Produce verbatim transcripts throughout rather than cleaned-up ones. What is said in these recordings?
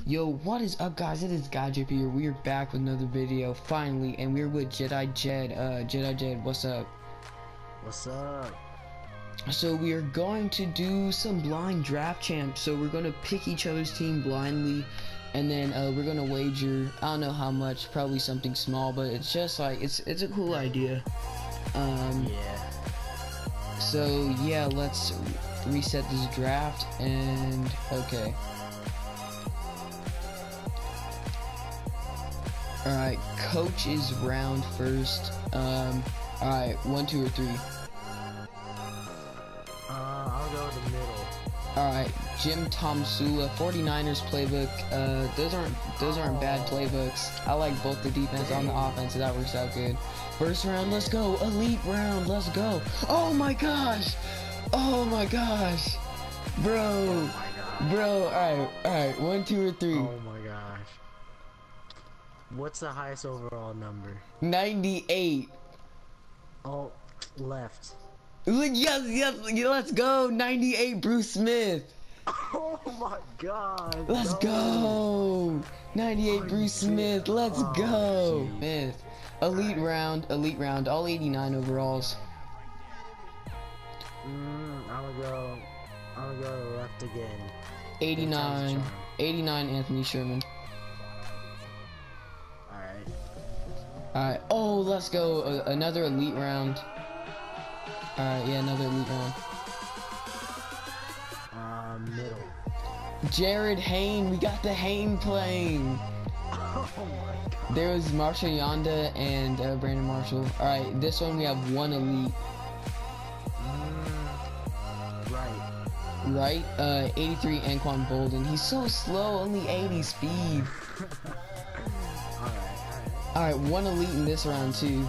Yo, what is up, guys? It is Guy J P here. We are back with another video, finally, and we're with Jedijed. Uh, Jedijed, what's up? What's up? So we are going to do some blind draft champs. So we're gonna pick each other's team blindly, and then uh, we're gonna wager. I don't know how much, probably something small, but it's just like it's it's a cool idea. Um, yeah. So yeah, let's reset this draft and okay. Alright, coach is round first. Um, alright, one, two, or three. Uh, I'll go to the middle. Alright, Jim Tomsula, forty-niners playbook. Uh, those aren't those aren't bad playbooks. I like both the defense and the offense, so that works out good. First round, let's go. Elite round, let's go. Oh my gosh! Oh my gosh! Bro! Oh my gosh. Bro, alright, alright, one, two, or three. Oh my gosh. What's the highest overall number? ninety-eight. Oh, left. Yes, yes, let's go. ninety-eight, Bruce Smith. Oh my god. Let's no. go. ninety-eight, Are Bruce you Smith. kidding? Let's Oh, go. geez. Smith. Elite All right. round, elite round, all eighty-nine overalls. Mm, I'm gonna go. I'm gonna go left again. eighty-nine, eighty-nine, Anthony Sherman. Alright. Alright, oh, let's go. Uh, another elite round. Alright, yeah, another elite round. Uh, middle. Jared Hayne, we got the Hayne playing. Oh my god. There was Marshall Yonda and uh, Brandon Marshall. Alright, this one we have one elite. Mm, right. Right, uh, eighty-three, Anquan Bolden. He's so slow, only eighty speed. Alright, alright. Alright, one elite in this round, too.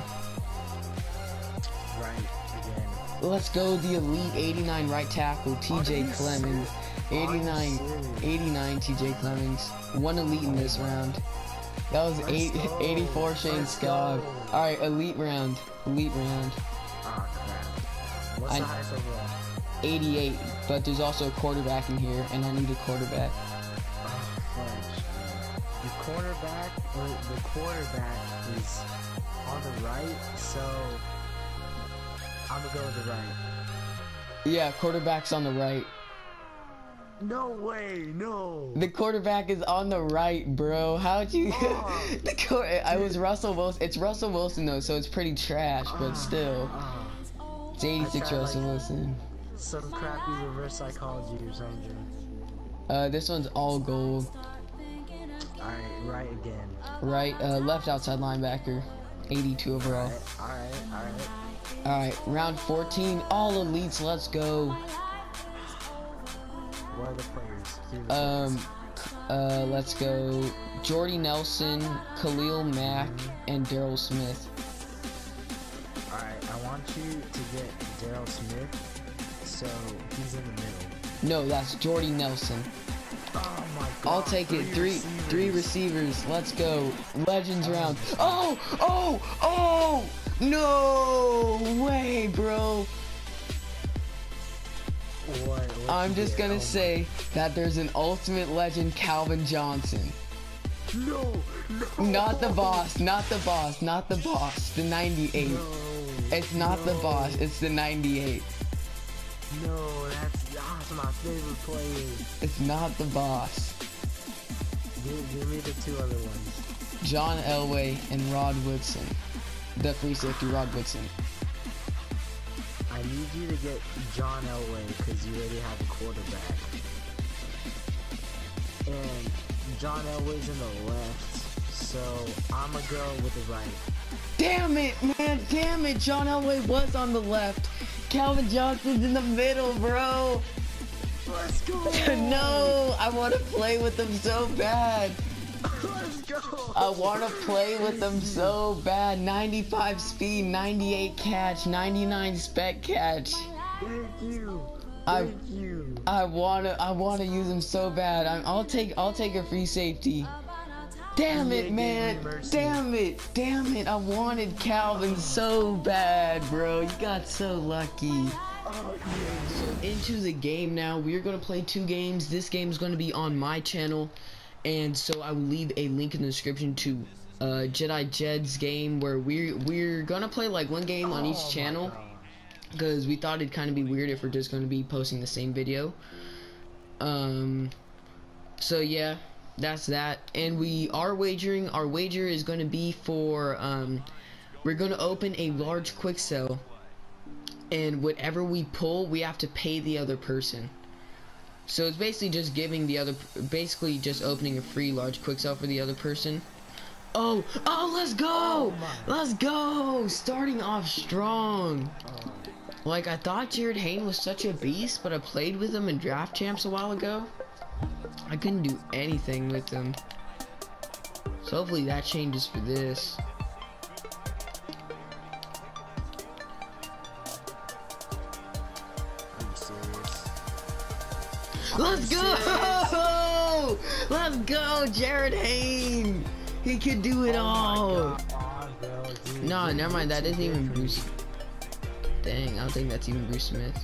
Right, again. Let's go, the elite eighty-nine right tackle, T J you Clemmings. eighty-nine, serious? eighty-nine, T J Clemmings. One elite in this round. That was eight, Let's go. eighty-four, Shane Let's Scott. go. Alright, elite round, elite round. Oh crap. What's I- the highest overall? eighty-eight, but there's also a quarterback in here, and I need a quarterback. Oh, fudge. The quarterback, or the quarterback is on the right, so I'm gonna go with the right. Yeah, quarterback's on the right. No way, no. The quarterback is on the right, bro. How'd you? Oh. the quar I was Russell Wilson. It's Russell Wilson though, so it's pretty trash, but Ah, still, ah. it's eighty-six I tried, Russell like- Wilson. Some crappy reverse psychology or something. Uh, this one's all gold. Alright, right again. Right, uh, left outside linebacker, eighty-two overall. Alright, alright, alright. All right, round fourteen, all elites. Let's go. What are the players? Give me the Um, players. uh, let's go. Jordy Nelson, Khalil Mack, and Daryl Smith. Alright, I want you to get Daryl Smith, so he's in the middle. No, that's Jordy Nelson. Oh my god. I'll take it. Three, receivers. three receivers. Let's go. Legends round. Oh, oh, oh! No way, bro. What, what I'm you just get? gonna Oh say that there's an ultimate legend, Calvin Johnson. my- No, no. Not the boss. Not the boss. Not the boss. The ninety-eight. No, It's not the no, boss. It's the ninety-eight. No, that's, that's my favorite player. It's not the boss. Give, give me the two other ones. John Elway and Rod Woodson. The free safety, Rod Woodson. I need you to get John Elway because you already have a quarterback. And John Elway's in the left, so I'm gonna go with the right. Damn it, man. Damn it. John Elway was on the left. Calvin Johnson's in the middle, bro. Let's go! No, I want to play with them so bad. Let's go! I want to play with them so bad. ninety-five speed, ninety-eight catch, ninety-nine spec catch. Thank you. I- Thank you. I wanna, I wanna use them so bad. I'm, I'll take, I'll take a free safety. Damn Yeah, it, give man. me mercy. Damn it. Damn it. I wanted Calvin so bad, bro. You got so lucky. Oh, yeah. Into the game now. We're going to play two games. This game is going to be on my channel. and so I will leave a link in the description to uh, Jedijed's game, where we're we're gonna play like one game on each Oh channel, because we thought it'd kind of be weird if we're just gonna be posting the same video. Um, so yeah, that's that, and we are wagering. Our wager is going to be for um, we're going to open a large quick sell, and whatever we pull, we have to pay the other person. So it's basically just giving the other, basically just opening a free large quick sell for the other person. Oh, oh, let's go! Oh let's go! Starting off strong. Oh. Like, I thought Jared Hayne was such a beast, but I played with him in draft champs a while ago. I couldn't do anything with him. So hopefully that changes for this. Are you serious? Let's go! Let's go, Jared Hayne! He could do it Oh all! my God. Oh, bro, dude, No, dude, never mind, that you're isn't even different. Bruce. Dang, I don't think that's even Bruce Smith.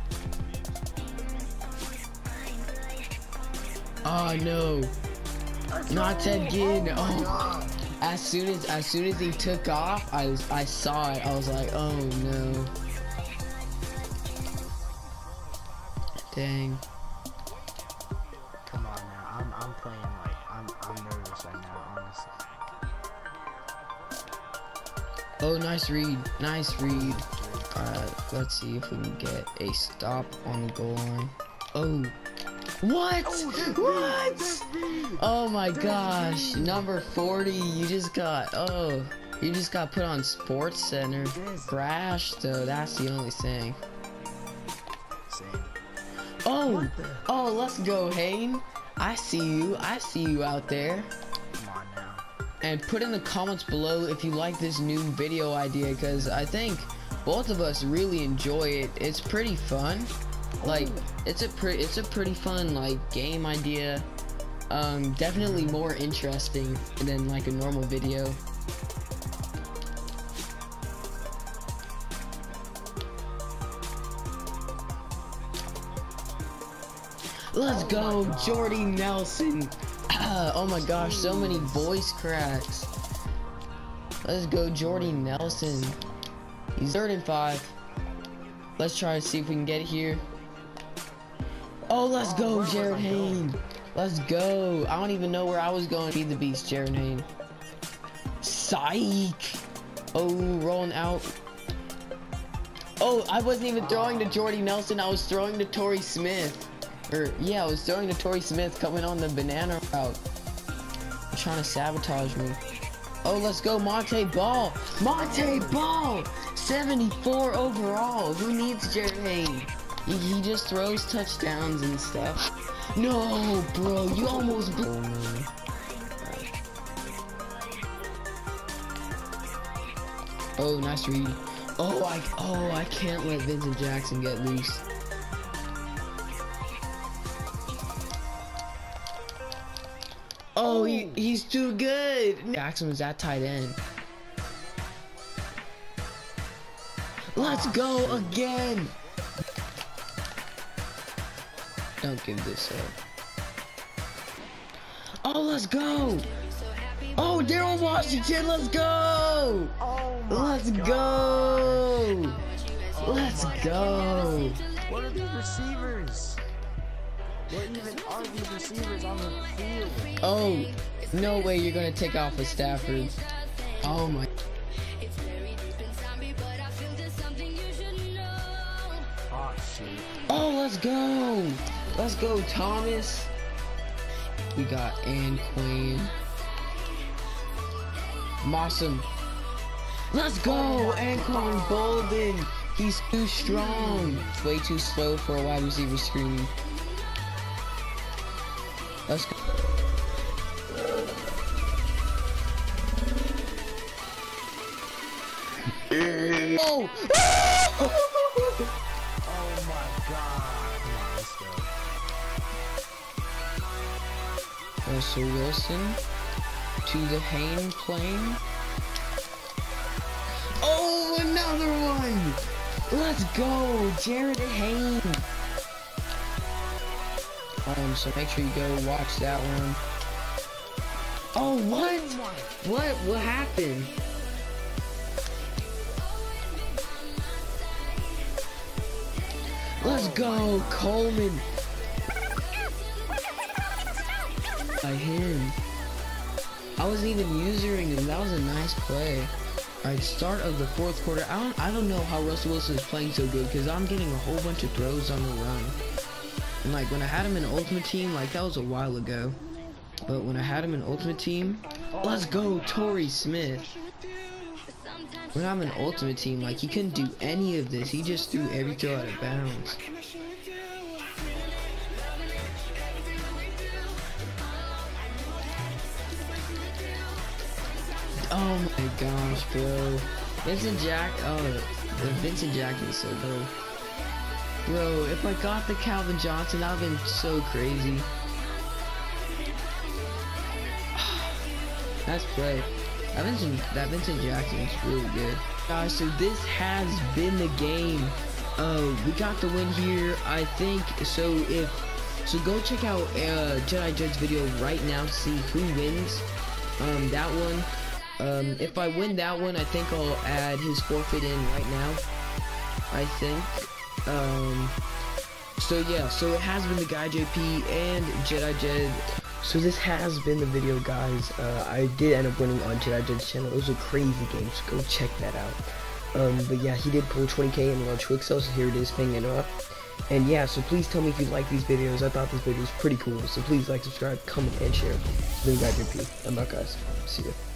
Oh no, not again. Oh, Oh, God. as soon as as soon as he took off, I was I saw it. I was like, oh no. Dang. Come on now, I'm I'm playing like I'm I'm nervous right now, honestly. Oh, nice read, nice read. Alright, let's see if we can get a stop on the goal line. Oh, what? What? Oh my gosh, number forty. You just got oh, you just got put on Sports Center. Crash though. That's the only thing. Same. Oh, oh, let's go, Hayne. I see you. I see you out there. Come on now. And put in the comments below if you like this new video idea, because I think both of us really enjoy it. It's pretty fun. Like, it's a pretty, it's a pretty fun like game idea. Um, definitely more interesting than like a normal video. Let's go, Jordy Nelson. Oh my gosh, so many voice cracks. Let's go, Jordy Nelson. He's third and five. Let's try to see if we can get it here. Oh, let's go, Jared Hayne. Let's go. I don't even know where I was going. Be the beast, Jared Hayne. Psych. Oh, rolling out. Oh, I wasn't even throwing to Jordy Nelson. I was throwing to Torrey Smith. Or, yeah, I was throwing to Torrey Smith coming on the banana route. Trying to sabotage me. Oh, let's go, Monte Ball. Monte Ball. seventy-four overall. Who needs Jared Hayne? He, he just throws touchdowns and stuff. No, bro, you almost blew me. Oh, nice read. Oh, I oh I can't let Vincent Jackson get loose. Oh, he, he's too good. Jackson was at tight end. Let's go again. Don't give this up. Oh, let's go. Oh, Daryl Washington, let's go. Oh my Let's God. go. Oh Let's my go. What are these receivers? What even are these receivers on the field? Oh, no way you're gonna take off with Stafford. Oh my. Oh shoot. Oh, let's go. Let's go, Thomas. We got Ann Queen. Mossum. Let's go, Oh Anquan Bolden. He's too strong. Way too slow for a wide receiver screen. Let's go. Oh! Oh my God. Come on, let's go. Russell Wilson to the Hayne plane. Oh, another one! Let's go, Jared Hayne. Um, so make sure you go watch that one. Oh, what? What? What happened? Let's go, Coleman. By him. I wasn't even using him. That was a nice play. Alright, start of the fourth quarter. I don't I don't know how Russell Wilson is playing so good because I'm getting a whole bunch of throws on the run. And like when I had him in Ultimate Team, like that was a while ago. But when I had him in Ultimate Team, let's go, Torrey Smith. When I'm in Ultimate Team, like he couldn't do any of this. He just threw every throw out of bounds. Oh my gosh, bro. Vincent Jack, oh, the Vincent Jackson is so dope. Bro, if I got the Calvin Johnson, that would have been so crazy. Nice play. That Vincent, that Vincent Jackson is really good. Guys, so this has been the game. Uh, we got the win here, I think. So if, so go check out uh, Jedijed's video right now to see who wins um, that one. Um, if I win that one, I think I'll add his forfeit in right now. I think. Um, so yeah, so it has been the Guy J P and Jedijed. So this has been the video, guys. Uh, I did end up winning on Jedijed's channel. It was a crazy game, so go check that out. Um, but yeah, he did pull twenty K in large quick sell, so here it is, paying it up. And yeah, so please tell me if you like these videos. I thought this video was pretty cool, so please like, subscribe, comment, and share. The Guy J P. I'm out, guys. See ya.